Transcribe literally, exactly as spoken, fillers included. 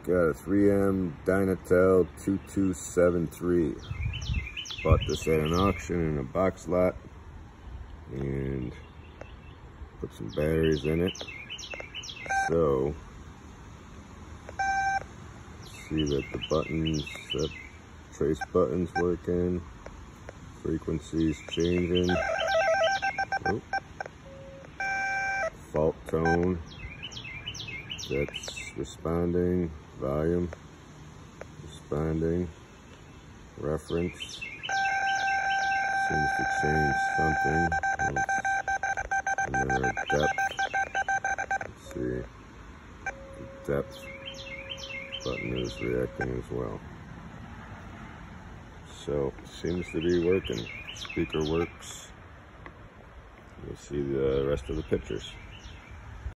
Got a three M Dynatel two two seven three. Bought this at an auction in a box lot and put some batteries in it. So, see that the buttons, that trace buttons working, frequencies changing. Oh. Fault tone, that's responding, volume, responding, reference, seems to change something, and then our depth, let's see, the depth button is reacting as well. So, seems to be working, speaker works. You'll see the rest of the pictures.